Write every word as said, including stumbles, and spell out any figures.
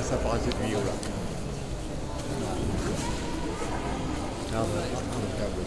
ça part à cette vidéo là. Ah ouais, franchement, le câble.